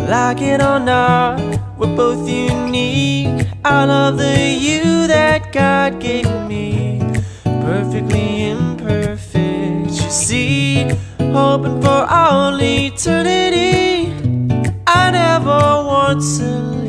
Like it or not, we're both unique. I love the you that God gave me, perfectly imperfect, you see, hoping for all eternity. I never want to